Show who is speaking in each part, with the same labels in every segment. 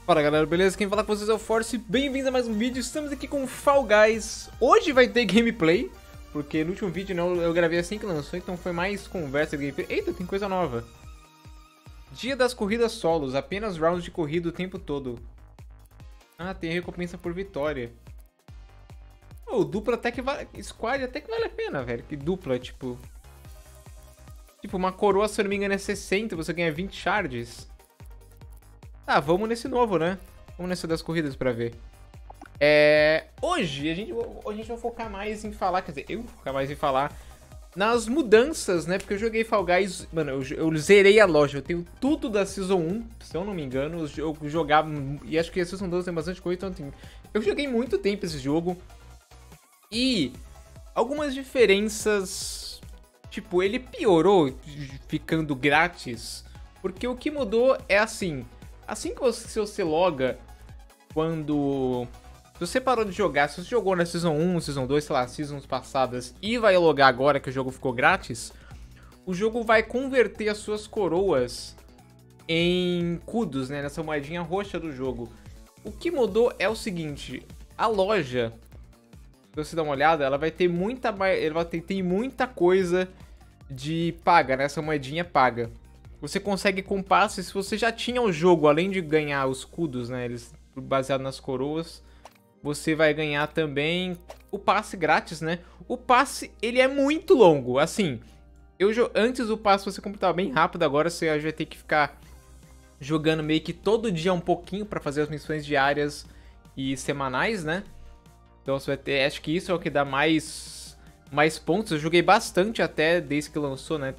Speaker 1: Fala galera, beleza? Quem fala com vocês é o Force, bem-vindos a mais um vídeo. Estamos aqui com Fall Guys. Hoje vai ter gameplay, porque no último vídeo eu gravei assim que lançou, então foi mais conversa, gameplay. Eita, tem coisa nova. Dia das corridas solos, apenas rounds de corrida o tempo todo. Ah, tem recompensa por vitória. Oh, dupla até que vale, squad até que vale a pena, velho. Que dupla, tipo, uma coroa, se eu não me engano, é 60, você ganha 20 shards. Ah, vamos nesse novo, né? Vamos nesse das corridas pra ver. Hoje a gente vai focar mais em falar, quer dizer, eu vou focar mais em falar nas mudanças, né? Porque eu joguei Fall Guys, mano, eu zerei a loja, eu tenho tudo da Season 1, se eu não me engano, eu jogava, e acho que a Season 2 tem bastante coisa, então assim, eu joguei muito tempo esse jogo. E algumas diferenças, tipo, ele piorou ficando grátis, porque o que mudou é assim que você loga, quando... Se você parou de jogar, se você jogou na Season 1, Season 2, sei lá, Seasons passadas, e vai logar agora que o jogo ficou grátis, o jogo vai converter as suas coroas em kudos, né, nessa moedinha roxa do jogo. O que mudou é o seguinte, a loja, se você dar uma olhada, ela vai ter tem muita coisa de paga, né, essa moedinha paga. Você consegue com passe, se você já tinha o jogo, além de ganhar os escudos, né, eles baseado nas coroas, você vai ganhar também o passe grátis, né? O passe, ele é muito longo, assim, antes o passe você completava bem rápido, agora você vai ter que ficar jogando meio que todo dia um pouquinho pra fazer as missões diárias e semanais, né? Então você vai ter, acho que isso é o que dá mais pontos, eu joguei bastante até desde que lançou, né?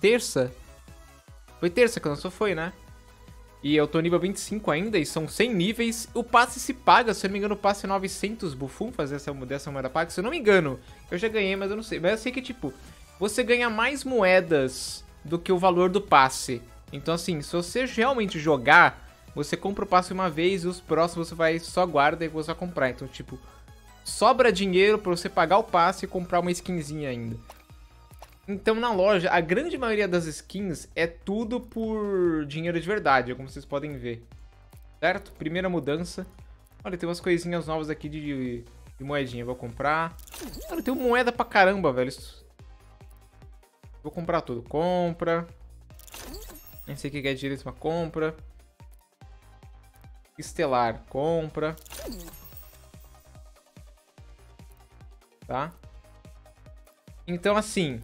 Speaker 1: Foi terça que lançou, foi, né? E eu tô nível 25 ainda, e são 100 níveis. O passe se paga, se eu não me engano, o passe é 900 Buffon fazer dessa moeda paga. Se eu não me engano, eu já ganhei, mas eu não sei. Mas eu sei que, tipo, você ganha mais moedas do que o valor do passe. Então, assim, se você realmente jogar, você compra o passe uma vez e os próximos você vai só guarda e você vai comprar. Então, tipo, sobra dinheiro pra você pagar o passe e comprar uma skinzinha ainda. Então na loja, a grande maioria das skins é tudo por dinheiro de verdade, como vocês podem ver. Certo? Primeira mudança. Olha, tem umas coisinhas novas aqui de moedinha, vou comprar. Olha, tem moeda pra caramba, velho. Vou comprar tudo. Compra. Nem sei o que é direito, mas compra. Estelar, compra. Tá? Então assim...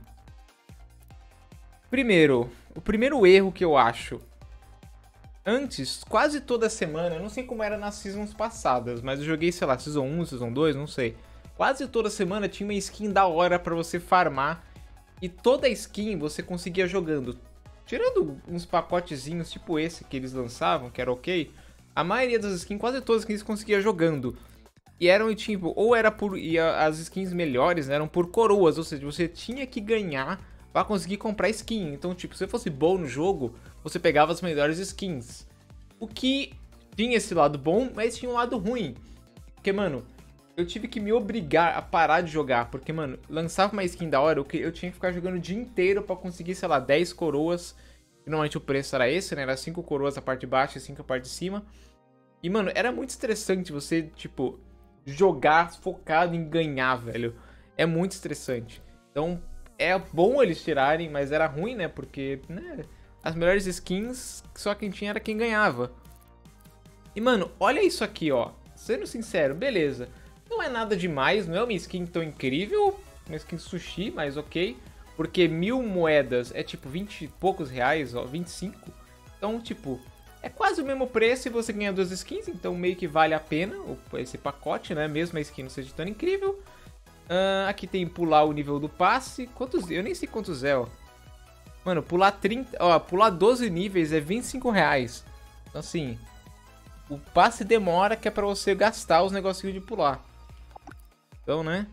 Speaker 1: o primeiro erro que eu acho. Antes, quase toda semana, eu não sei como era nas seasons passadas, mas eu joguei, sei lá, Season 1, Season 2, não sei. Quase toda semana tinha uma skin da hora pra você farmar. E toda skin você conseguia jogando. Tirando uns pacotezinhos tipo esse que eles lançavam, que era ok. A maioria das skins, quase todas as skins você conseguia jogando. E eram tipo, ou era por... E as skins melhores, né, eram por coroas, ou seja, você tinha que ganhar pra conseguir comprar skin. Então, tipo, se você fosse bom no jogo, você pegava as melhores skins. O que tinha esse lado bom, mas tinha um lado ruim. Porque, mano, eu tive que me obrigar a parar de jogar. Porque, mano, lançava uma skin da hora, eu tinha que ficar jogando o dia inteiro pra conseguir, sei lá, 10 coroas. Normalmente o preço era esse, né? Era 5 coroas a parte de baixo e 5 a parte de cima. E, mano, era muito estressante você, tipo, jogar focado em ganhar, velho. É muito estressante. Então... é bom eles tirarem, mas era ruim, né? Porque, né, as melhores skins, só quem tinha era quem ganhava. E, mano, olha isso aqui, ó. Sendo sincero, beleza. Não é nada demais, não é uma skin tão incrível. Uma skin sushi, mas ok. Porque 1000 moedas é tipo 20 e poucos reais, ó, 25. Então, tipo, é quase o mesmo preço e você ganha 2 skins. Então meio que vale a pena esse pacote, né? Mesmo a skin não seja tão incrível. Aqui tem pular o nível do passe. Quantos? Eu nem sei quantos é, ó. Mano, pular 30... Ó, pular 12 níveis é 25 reais. Então, assim... o passe demora, que é pra você gastar os negocinhos de pular. Então, né?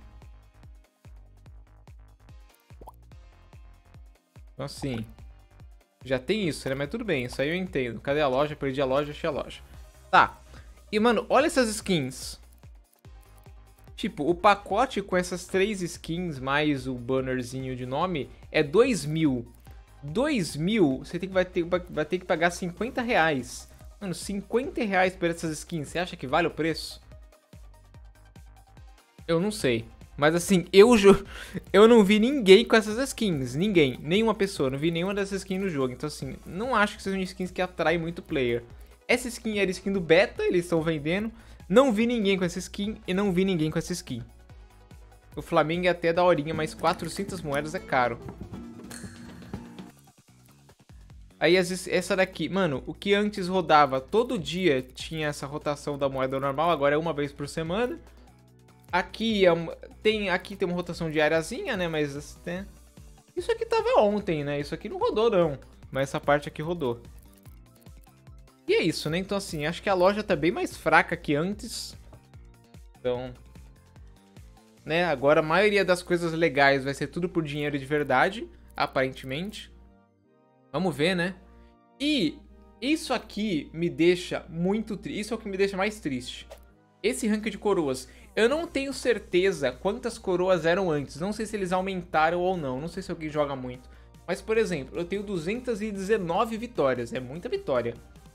Speaker 1: Então, assim... já tem isso, né? Mas tudo bem, isso aí eu entendo. Cadê a loja? Perdi a loja, achei a loja. Tá. E, mano, olha essas skins. Tipo, o pacote com essas 3 skins, mais o bannerzinho de nome, é 2.000. 2.000, você vai ter que pagar 50 reais. Mano, R$50 por essas skins. Você acha que vale o preço? Eu não sei. Mas assim, eu não vi ninguém com essas skins. Ninguém. Nenhuma pessoa. Não vi nenhuma dessas skins no jogo. Então assim, não acho que sejam skins que atraem muito player. Essa skin era skin do beta. Eles estão vendendo. Não vi ninguém com essa skin. E não vi ninguém com essa skin. O Flamengo é até daorinha, mas 400 moedas é caro. Aí essa daqui, mano, o que antes rodava todo dia tinha essa rotação da moeda normal, agora é uma vez por semana. Aqui tem uma rotação diariazinha, né, mas né, isso aqui tava ontem, né, isso aqui não rodou não, mas essa parte aqui rodou. E é isso, né, então assim, acho que a loja tá bem mais fraca que antes. Então, né, agora a maioria das coisas legais vai ser tudo por dinheiro de verdade, aparentemente. Vamos ver, né? E isso aqui me deixa muito triste. Isso é o que me deixa mais triste. Esse rank de coroas. Eu não tenho certeza quantas coroas eram antes. Não sei se eles aumentaram ou não. Não sei se alguém joga muito. Mas, por exemplo, eu tenho 219 vitórias. É muita vitória.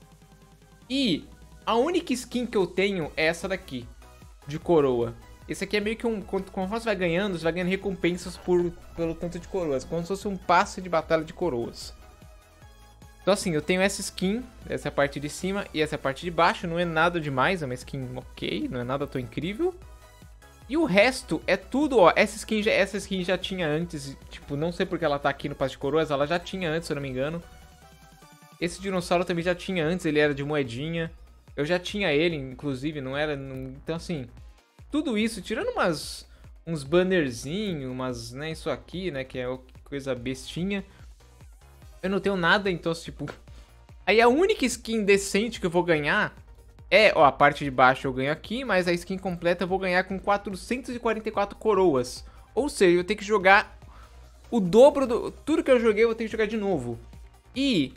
Speaker 1: E a única skin que eu tenho é essa daqui. De coroa. Esse aqui é meio que um... Conforme você vai ganhando recompensas pelo tanto de coroas. Como se fosse um passe de batalha de coroas. Então assim, eu tenho essa skin, essa é a parte de cima e essa é a parte de baixo, não é nada demais, é uma skin ok, não é nada tão incrível. E o resto é tudo, ó, essa skin já tinha antes, tipo, não sei porque ela tá aqui no passe de coroas, ela já tinha antes, se eu não me engano. Esse dinossauro também já tinha antes, ele era de moedinha. Eu já tinha ele, inclusive, não era... Então assim, tudo isso, tirando uns bannerzinhos, né, isso aqui, né, que é coisa bestinha. Eu não tenho nada, então, tipo... Aí a única skin decente que eu vou ganhar é... Ó, a parte de baixo eu ganho aqui, mas a skin completa eu vou ganhar com 444 coroas. Ou seja, eu tenho que jogar o dobro do... Tudo que eu joguei eu vou ter que jogar de novo. E...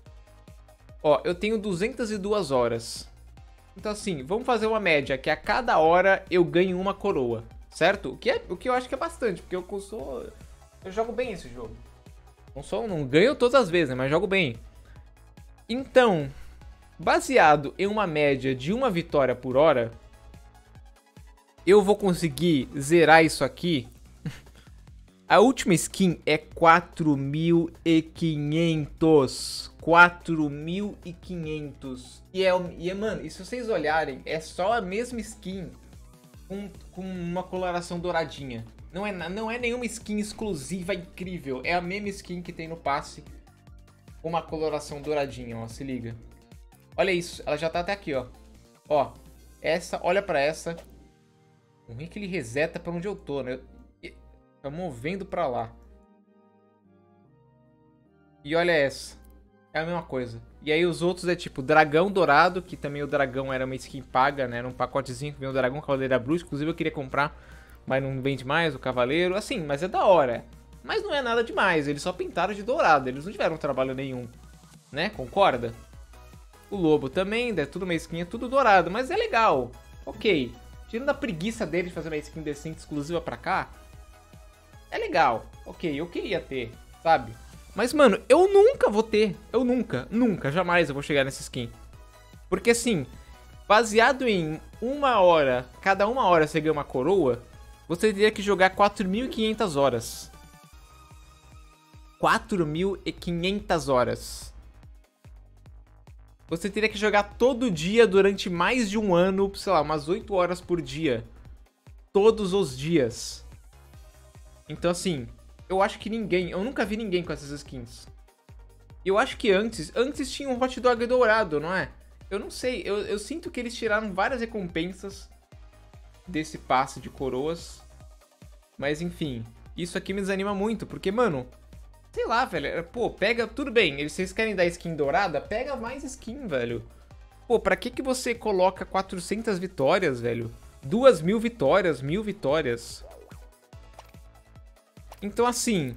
Speaker 1: Ó, eu tenho 202 horas. Então, assim, vamos fazer uma média, que a cada hora eu ganho uma coroa, certo? O que eu acho que é bastante, porque eu jogo bem esse jogo. Não ganho todas as vezes, né, mas jogo bem. Então, baseado em uma média de uma vitória por hora, eu vou conseguir zerar isso aqui. A última skin é 4.500. 4.500. E mano, e se vocês olharem, é só a mesma skin com uma coloração douradinha. Não é nenhuma skin exclusiva incrível. É a mesma skin que tem no passe. Com uma coloração douradinha, ó. Se liga. Olha isso. Ela já tá até aqui, ó. Ó. Essa, olha pra essa. O ruim é que ele reseta pra onde eu tô, né? Tá movendo pra lá. E olha essa. É a mesma coisa. E aí os outros é tipo dragão dourado. Que também o dragão era uma skin paga, né? Era um pacotezinho que veio o dragão, cavaleiro bruxa. Inclusive eu queria comprar, mas não vende mais o cavaleiro. Assim, mas é da hora. Mas não é nada demais. Eles só pintaram de dourado. Eles não tiveram trabalho nenhum. Né? Concorda? O lobo também. É tudo uma skin, é tudo dourado. Mas é legal. Ok. Tirando a preguiça dele de fazer uma skin decente exclusiva pra cá. É legal. Ok, eu queria ter. Sabe? Mas, mano, eu nunca vou ter. Eu nunca, jamais eu vou chegar nessa skin. Porque, assim, baseado em uma hora, cada uma hora você ganha uma coroa, você teria que jogar 4.500 horas. 4.500 horas. Você teria que jogar todo dia durante mais de um ano, sei lá, umas 8 horas por dia. Todos os dias. Então, assim... Eu acho que eu nunca vi ninguém com essas skins. Eu acho que antes tinha um hot dog dourado, não é? Eu não sei, eu sinto que eles tiraram várias recompensas desse passe de coroas. Mas enfim, isso aqui me desanima muito, porque, mano, sei lá, velho, pô, pega, tudo bem, vocês querem dar skin dourada? Pega mais skin, velho. Pô, pra que você coloca 400 vitórias, velho? 2.000 vitórias, 1.000 vitórias... Então, assim,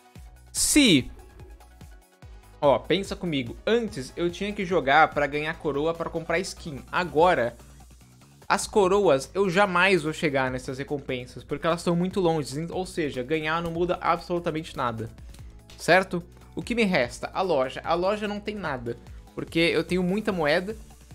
Speaker 1: ó, pensa comigo. Antes, eu tinha que jogar pra ganhar coroa pra comprar skin. Agora, as coroas, eu jamais vou chegar nessas recompensas, porque elas estão muito longe. Ou seja, ganhar não muda absolutamente nada. Certo? O que me resta? A loja. A loja não tem nada. Porque eu tenho muita moeda.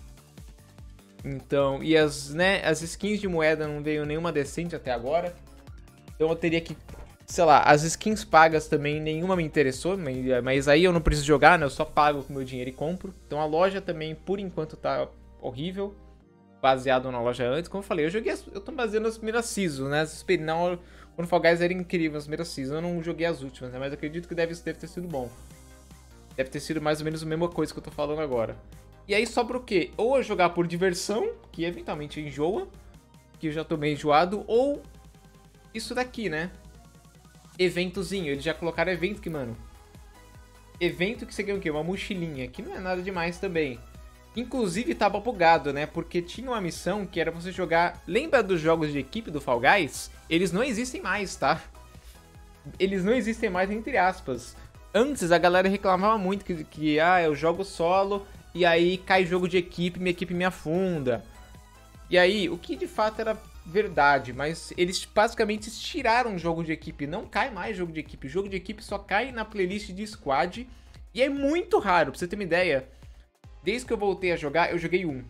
Speaker 1: Então, e as skins de moeda não veio nenhuma decente até agora. Então eu teria que, sei lá, as skins pagas também, nenhuma me interessou. Mas aí eu não preciso jogar, né? Eu só pago com meu dinheiro e compro. Então a loja também, por enquanto, tá horrível. Baseado na loja antes. Como eu falei, eu tô baseando nas primeiras seasons, né? Não, quando o Fall Guys era incrível, as primeiras seasons. Eu não joguei as últimas, né? Mas acredito que deve ter sido bom. Deve ter sido mais ou menos a mesma coisa que eu tô falando agora. E aí sobra o quê? Ou eu jogar por diversão, que eventualmente enjoa, que eu já tô meio enjoado, ou isso daqui, né? Eventozinho. Eles já colocaram evento que, mano... Evento que você ganha o quê? Uma mochilinha, que não é nada demais também. Inclusive tava bugado, né? Porque tinha uma missão que era você jogar... Lembra dos jogos de equipe do Fall Guys? Eles não existem mais, tá? Eles não existem mais, entre aspas. Antes a galera reclamava muito que eu jogo solo e aí cai jogo de equipe, minha equipe me afunda. E aí, o que de fato era verdade, mas eles basicamente tiraram o jogo de equipe. Não cai mais jogo de equipe. O jogo de equipe só cai na playlist de squad. E é muito raro, pra você ter uma ideia. Desde que eu voltei a jogar, eu joguei um.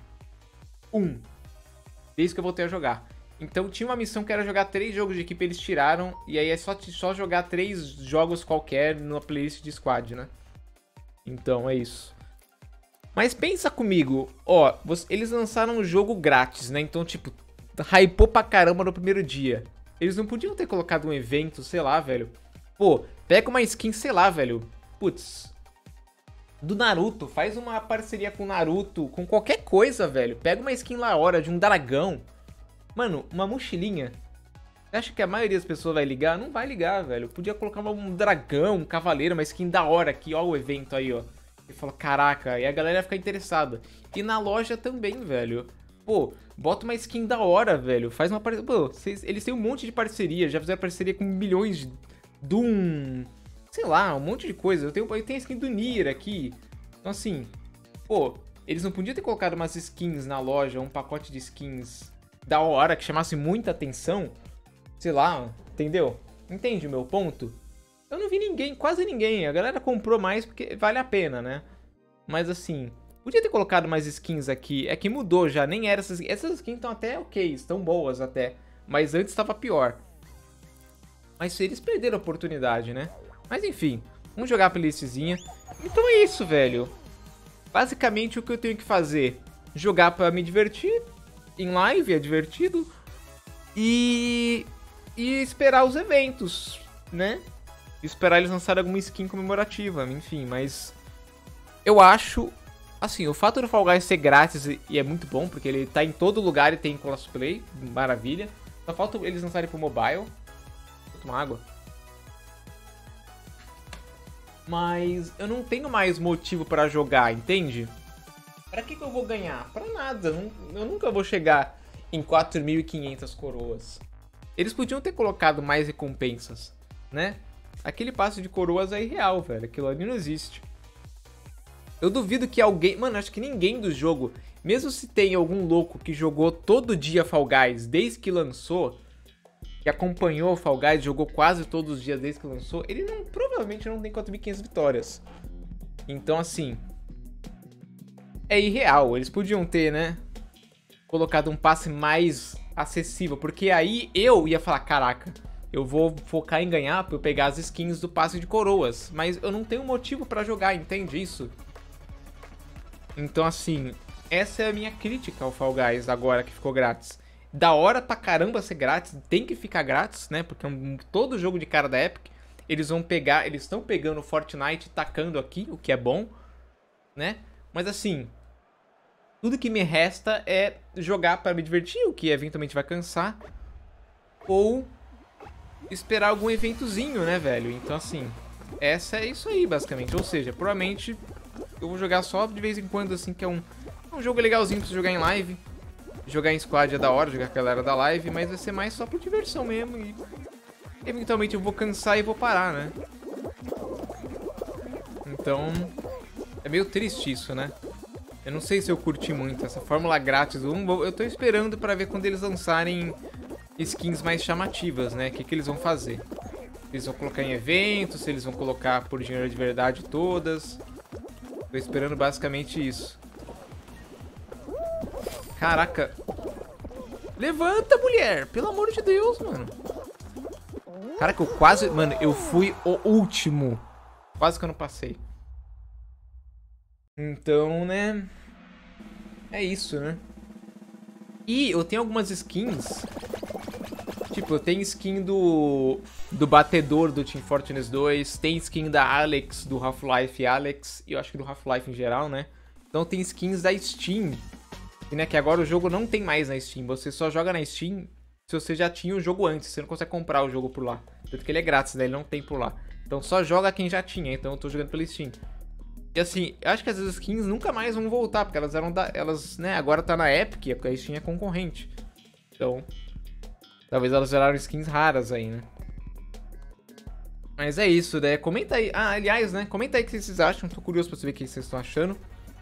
Speaker 1: Desde que eu voltei a jogar. Então tinha uma missão que era jogar 3 jogos de equipe, eles tiraram. E aí é só jogar 3 jogos qualquer na playlist de squad, né? Então é isso. Mas pensa comigo, ó, eles lançaram um jogo grátis, né? Então, tipo, hypou pra caramba no primeiro dia. Eles não podiam ter colocado um evento, sei lá, velho. Pô, pega uma skin, sei lá, velho. Putz. Do Naruto, faz uma parceria com o Naruto, com qualquer coisa, velho. Pega uma skin lá hora de um dragão. Mano, uma mochilinha. Você acha que a maioria das pessoas vai ligar? Não vai ligar, velho. Podia colocar um dragão, um cavaleiro, uma skin da hora aqui, ó o evento aí, ó. E fala, caraca, e a galera ia ficar interessada. E na loja também, velho. Pô, bota uma skin da hora, velho. Faz uma parceria. Pô, eles têm um monte de parceria. Já fizeram parceria com milhões de Doom. Sei lá, um monte de coisa. Eu tenho a skin do Nier aqui. Então assim, pô, eles não podiam ter colocado umas skins na loja, um pacote de skins da hora que chamasse muita atenção. Sei lá, entendeu? Entende o meu ponto? Eu não vi ninguém, quase ninguém. A galera comprou mais porque vale a pena, né? Mas assim, podia ter colocado mais skins aqui. É que mudou já, nem era essas skins estão até ok, estão boas até. Mas antes estava pior. Mas eles perderam a oportunidade, né? Mas enfim, vamos jogar a playlistzinha. Então é isso, velho. Basicamente o que eu tenho que fazer, jogar pra me divertir. Em live é divertido. E esperar os eventos, né? Esperar eles lançarem alguma skin comemorativa, enfim, mas eu acho, assim, o fato do Fall Guys ser grátis e é muito bom, porque ele tá em todo lugar e tem crossplay, maravilha. Só falta eles lançarem pro mobile. Vou tomar água. Mas eu não tenho mais motivo pra jogar, entende? Pra que eu vou ganhar? Pra nada, eu nunca vou chegar em 4.500 coroas. Eles podiam ter colocado mais recompensas, né? Aquele passe de coroas é irreal, velho. Aquilo ali não existe. Eu duvido que alguém... Mano, acho que ninguém do jogo... Mesmo se tem algum louco que jogou todo dia Fall Guys desde que lançou... Que acompanhou o Fall Guys, jogou quase todos os dias desde que lançou... Ele provavelmente não tem 4.500 vitórias. Então, assim... É irreal. Eles podiam ter, né? Colocado um passe mais acessível. Porque aí eu ia falar, caraca... Eu vou focar em ganhar pra eu pegar as skins do passe de coroas. Mas eu não tenho motivo pra jogar, entende isso? Então assim, essa é a minha crítica ao Fall Guys agora que ficou grátis. Da hora pra caramba ser grátis, tem que ficar grátis, né? Porque todo jogo de cara da Epic, eles estão pegando o Fortnite e tacando aqui, o que é bom, né? Mas assim, tudo que me resta é jogar pra me divertir, o que eventualmente vai cansar. Ou... esperar algum eventozinho, né, velho? Então, assim, essa é isso aí, basicamente. Ou seja, provavelmente eu vou jogar só de vez em quando, assim, que é um jogo legalzinho pra você jogar em live. Jogar em squad é da hora, jogar com a galera da live, mas vai ser mais só por diversão mesmo. E eventualmente eu vou cansar e vou parar, né? Então, é meio triste isso, né? Eu não sei se eu curti muito essa fórmula grátis. Eu tô esperando pra ver quando eles lançarem skins mais chamativas, né? O que eles vão fazer? Eles vão colocar em eventos, se eles vão colocar por dinheiro de verdade todas. Tô esperando basicamente isso. Caraca. Levanta, mulher. Pelo amor de Deus, mano. Caraca, eu quase... Mano, eu fui o último. Quase que eu não passei. Então, né? É isso, né? E eu tenho algumas skins. Tipo, eu tenho skin do batedor do Team Fortress 2. Tem skin da Alex, do Half-Life Alex. E eu acho que do Half-Life em geral, né? Então tem skins da Steam. E, né, que agora o jogo não tem mais na Steam. Você só joga na Steam se você já tinha o jogo antes. Você não consegue comprar o jogo por lá. Tanto que ele é grátis, né? Ele não tem por lá. Então só joga quem já tinha. Então eu tô jogando pela Steam. E assim, eu acho que as skins nunca mais vão voltar. Porque elas eram elas, né, agora tá na Epic. Porque a Steam é concorrente. Então... talvez elas geraram skins raras aí, né? Mas é isso, né? Comenta aí. Ah, aliás, né? Comenta aí o que vocês acham. Tô curioso pra saber o que vocês estão achando.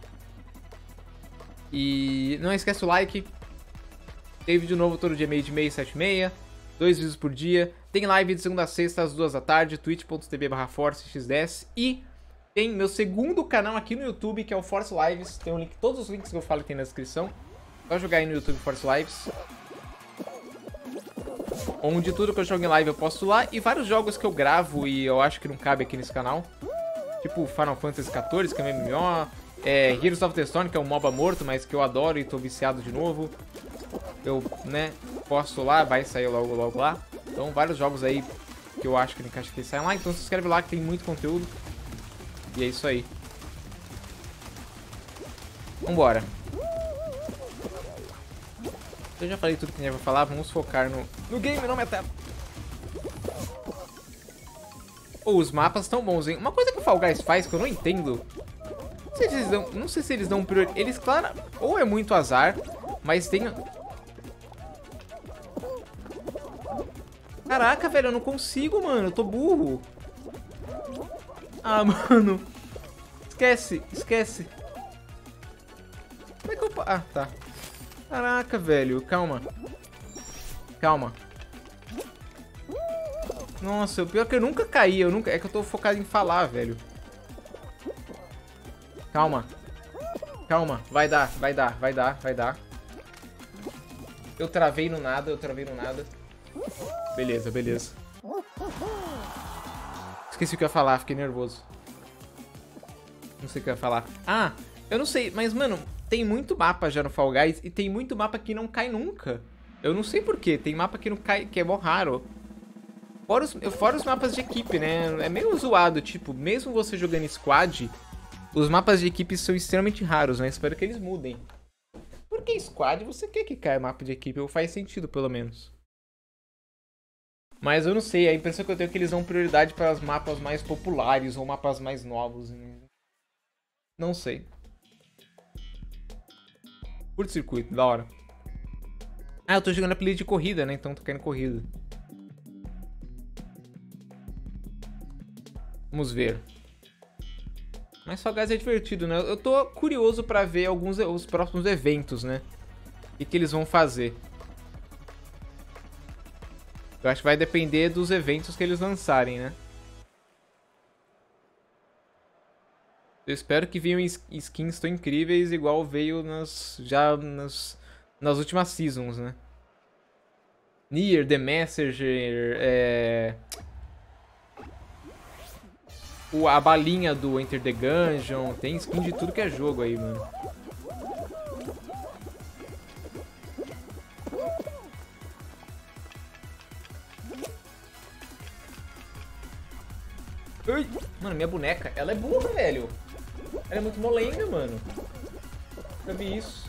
Speaker 1: E não esquece o like. Tem vídeo novo todo dia, meio de meia, 7 e meia. 2 vídeos por dia. Tem live de segunda a sexta, às 2 da tarde. twitch.tv/ForceXDS. E tem meu segundo canal aqui no YouTube, que é o Force Lives. Tem um link, todos os links que eu falo tem na descrição. Só jogar aí no YouTube Force Lives. Onde tudo que eu jogo em live eu posto lá. E vários jogos que eu gravo e eu acho que não cabe aqui nesse canal. Tipo Final Fantasy XIV, que é MMO. Heroes of the Storm, que é um MOBA morto, mas que eu adoro e tô viciado de novo. Eu, né, posto lá, vai sair logo lá. Então vários jogos aí que eu acho que não encaixa aqui saem lá. Então se inscreve lá que tem muito conteúdo. E é isso aí. Vambora. Eu já falei tudo que eu ia falar, vamos focar no game, não meta. Os mapas estão bons, hein? Uma coisa que o Fall Guys faz que eu não entendo. Não sei se eles dão prioridade. Eles, claro, ou é muito azar, mas tem... Caraca, velho, eu não consigo, mano. Eu tô burro. Ah, mano. Esquece. Como é que eu... Ah, tá. Caraca, velho. Calma. Nossa, o pior é que eu nunca caí. É que eu tô focado em falar, velho. Calma. Vai dar. Eu travei no nada. Beleza. Esqueci o que eu ia falar, fiquei nervoso. Não sei o que eu ia falar. Ah, eu não sei, mas, mano, tem muito mapa já no Fall Guys e tem muito mapa que não cai nunca. Eu não sei porquê, tem mapa que não cai, que é mó raro. Fora os mapas de equipe, né? É meio zoado, tipo, mesmo você jogando squad, os mapas de equipe são extremamente raros, né? Espero que eles mudem. Porque squad você quer que caia mapa de equipe, ou faz sentido, pelo menos. Mas eu não sei, a impressão que eu tenho é que eles dão prioridade para os mapas mais populares ou mapas mais novos. Né? Não sei. Curto-circuito, da hora. Ah, eu tô jogando apelido de corrida, né? Então tô querendo corrida. Vamos ver. Mas Fall Guys é divertido, né? Eu tô curioso pra ver os próximos eventos, né? O que eles vão fazer. Eu acho que vai depender dos eventos que eles lançarem, né? Eu espero que venham skins tão incríveis igual veio nas últimas seasons, né? Nier, The Messenger, a balinha do Enter the Gungeon, tem skin de tudo que é jogo aí, mano. Ai, mano, minha boneca, ela é burra, velho. Ela é muito molenga, mano. Nunca vi isso.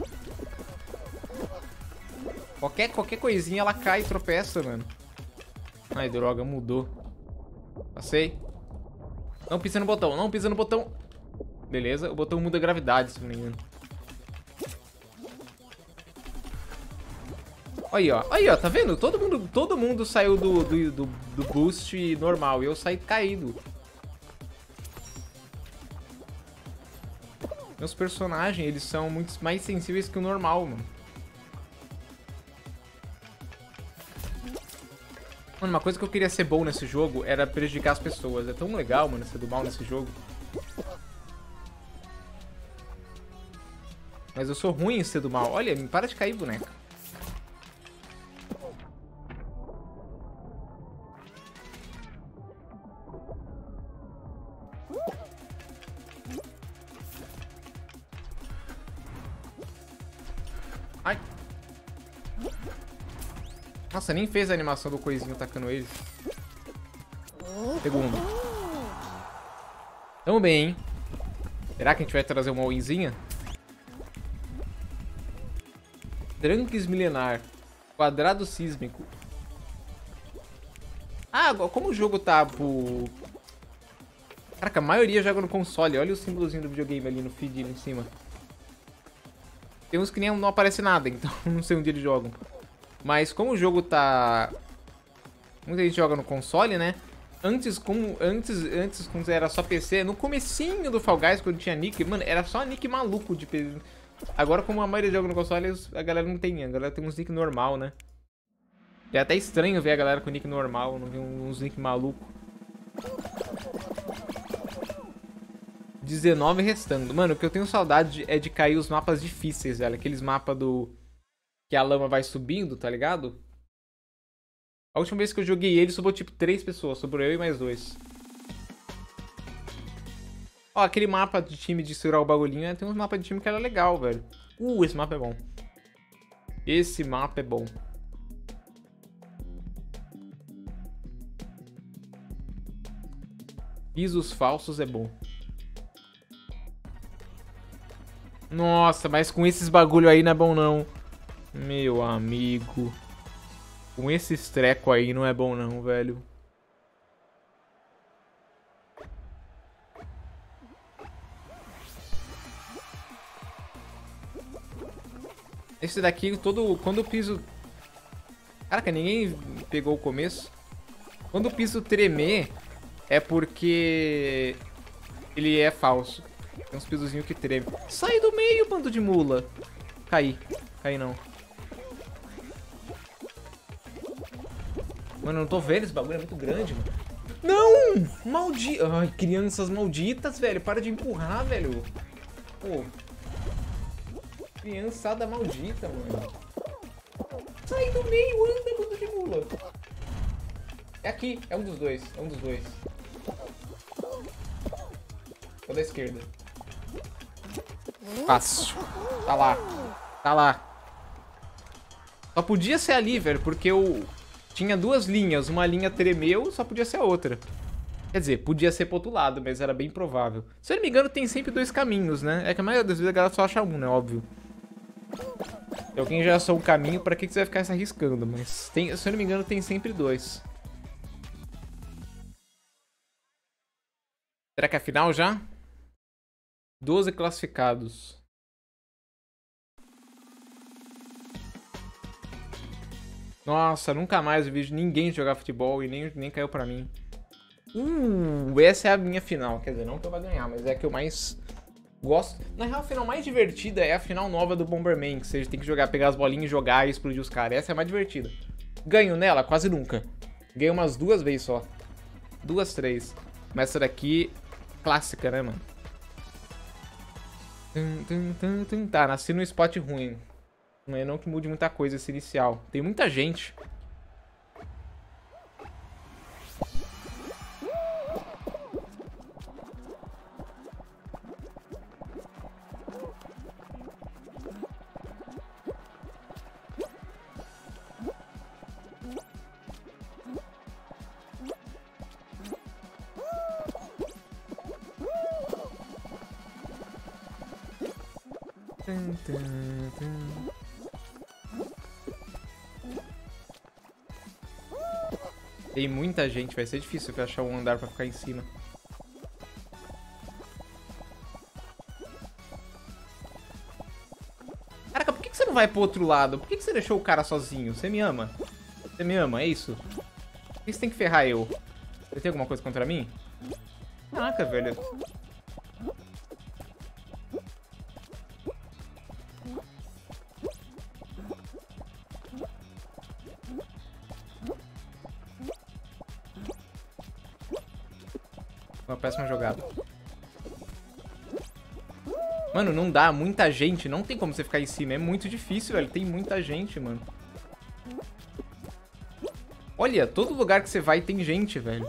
Speaker 1: Qualquer coisinha ela cai e tropeça, mano. Ai, droga, mudou. Passei. Não pisa no botão, Beleza, o botão muda a gravidade, se não me engano. Aí, ó, tá vendo? Todo mundo saiu do boost normal e eu saí caído. Meus personagens, eles são muito mais sensíveis que o normal, mano. Mano, uma coisa que eu queria ser bom nesse jogo era prejudicar as pessoas. É tão legal, mano, ser do mal nesse jogo. Mas eu sou ruim em ser do mal. Olha, para de cair, boneca. Ai. Nossa, nem fez a animação do coisinho atacando eles. Segundo. Tamo bem, hein? Será que a gente vai trazer uma winzinha? Tranques milenar. Quadrado sísmico. Ah, como o jogo tá pro... Caraca, a maioria joga no console. Olha o símbolozinho do videogame ali no feed ali em cima. Tem uns que nem não aparece nada, então não sei onde eles jogam. Mas como o jogo tá... Muita gente joga no console, né? Antes, quando era só PC, no comecinho do Fall Guys, quando tinha nick, mano, era só nick maluco de PC. Agora, como a maioria joga no console, a galera não tem. A galera tem uns nick normal, né? É até estranho ver a galera com nick normal, não ver uns nick maluco. 19 restando. Mano, o que eu tenho saudade é de cair os mapas difíceis, velho. Aqueles mapas do... que a lama vai subindo, tá ligado? A última vez que eu joguei ele, sobrou tipo 3 pessoas. Sobrou eu e mais 2. Ó, aquele mapa de time de segurar o bagulhinho, tem uns mapas de time que era legal, velho. Esse mapa é bom. Esse mapa é bom. Pisos falsos é bom. Nossa, mas com esses bagulho aí não é bom não. Meu amigo. Com esses treco aí não é bom não, velho. Esse daqui, quando o piso... Caraca, ninguém pegou o começo. Quando o piso tremer, é porque ele é falso. Tem uns pisozinhos que tremem. Sai do meio, bando de mula. Caí. Caí não. Mano, eu não tô vendo, esse bagulho é muito grande, mano. Não! Maldito! Ai, crianças malditas, velho. Para de empurrar, velho. Pô. Criançada maldita, mano. Sai do meio, anda, bando de mula. É aqui, é um dos dois. É um dos dois. Tô da esquerda. Fácil. Tá lá. Tá lá. Só podia ser ali, velho, porque eu... Tinha duas linhas, uma linha tremeu, só podia ser a outra. Quer dizer, podia ser pro outro lado, mas era bem provável. Se eu não me engano, tem sempre dois caminhos, né? É que a maioria das vezes a galera só acha um, né? Óbvio. Se alguém já achou um caminho, pra que você vai ficar se arriscando? Mas, tem, se eu não me engano, tem sempre dois. Será que é a final já? 12 classificados. Nossa, nunca mais eu vejo ninguém jogar futebol e nem caiu pra mim. Essa é a minha final. Quer dizer, não que eu vá ganhar, mas é a que eu mais gosto. Na real, a final mais divertida é a final nova do Bomberman, que você tem que jogar, pegar as bolinhas, jogar e explodir os caras. Essa é a mais divertida. Ganho nela? Quase nunca. Ganhei umas 2 vezes só. 2, 3. Mas essa daqui, clássica, né, mano? Tá, nasci num spot ruim. Não é não que mude muita coisa esse inicial. Tem muita gente. Tem muita gente, vai ser difícil pra achar um andar pra ficar em cima. Caraca, por que você não vai pro outro lado? Por que você deixou o cara sozinho? Você me ama? Você me ama, é isso? Por que você tem que ferrar eu? Você tem alguma coisa contra mim? Caraca, velho. Uma péssima jogada. Mano, não dá, muita gente, não tem como você ficar em cima, é muito difícil, velho, tem muita gente, mano. Olha, todo lugar que você vai tem gente, velho.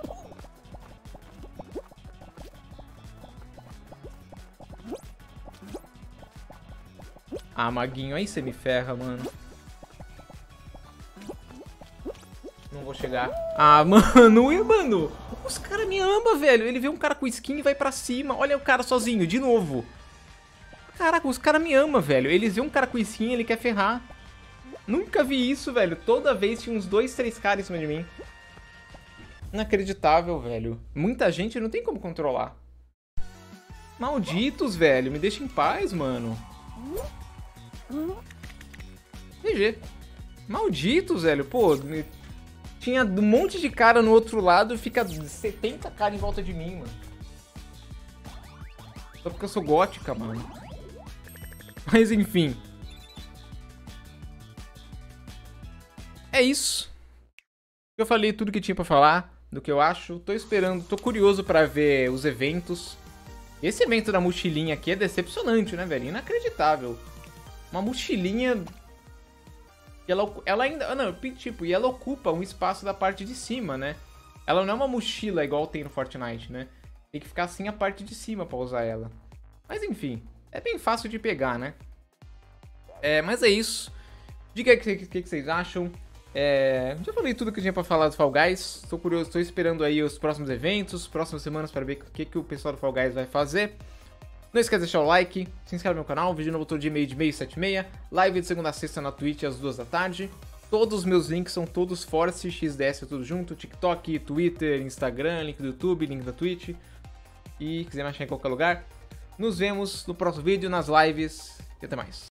Speaker 1: Ah, Maguinho, aí você me ferra, mano. Não vou chegar. Ah, mano, os caras me amam, velho. Ele vê um cara com skin e vai pra cima. Olha o cara sozinho, de novo. Caraca, os caras me amam, velho. Eles veem um cara com skin e ele quer ferrar. Nunca vi isso, velho. Toda vez tinha uns 2, 3 caras em cima de mim. Inacreditável, velho. Muita gente não tem como controlar. Malditos, velho. Me deixa em paz, mano. GG. Malditos, velho. Pô, tinha um monte de cara no outro lado e fica 70 caras em volta de mim, mano. Só porque eu sou gótica, mano. Mas enfim. É isso. Eu falei tudo que tinha pra falar, do que eu acho. Tô esperando, tô curioso pra ver os eventos. Esse evento da mochilinha aqui é decepcionante, né, velho? Inacreditável. Uma mochilinha... Ela ainda... Não, tipo, e ela ocupa um espaço da parte de cima, né? Ela não é uma mochila igual tem no Fortnite, né? Tem que ficar assim a parte de cima pra usar ela. Mas enfim, é bem fácil de pegar, né? Mas é isso. Diga aí o que vocês acham. Já falei tudo que eu tinha pra falar do Fall Guys. Tô curioso, tô esperando aí os próximos eventos, próximas semanas para ver o que o pessoal do Fall Guys vai fazer. Não esquece de deixar o like, se inscreve no meu canal, vídeo novo todo dia meio de 76, live de segunda a sexta na Twitch às 2 da tarde. Todos os meus links são todos Force, XDS, tudo junto, TikTok, Twitter, Instagram, link do YouTube, link da Twitch. E quiser me achar em qualquer lugar. Nos vemos no próximo vídeo, nas lives e até mais.